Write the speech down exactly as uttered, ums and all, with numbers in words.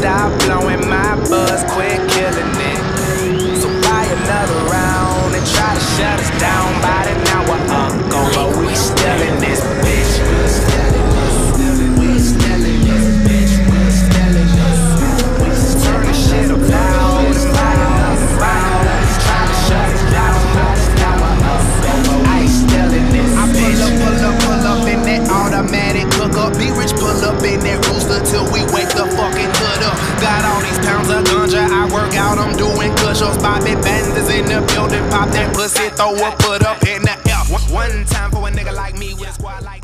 stop blowing my buzz, quit killing it. So buy another round and try to shut us down. By the now we're up, go, but we still in this bitch. We still in this, we still in this bitch. We still in this. We just turn the shit up loud and buy another round. Try to shut us down, but now we're up, go, I ain't still in this. I pull up, pull up, pull up in that automatic cook up. Be rich, pull up in that rooster till we wake the fucking hood up. Got all these pounds of ganja, I work out, I'm doing cushions. Bobby Banders in the building, pop that pussy, throw a foot up in the air. One time for a nigga like me with a squad like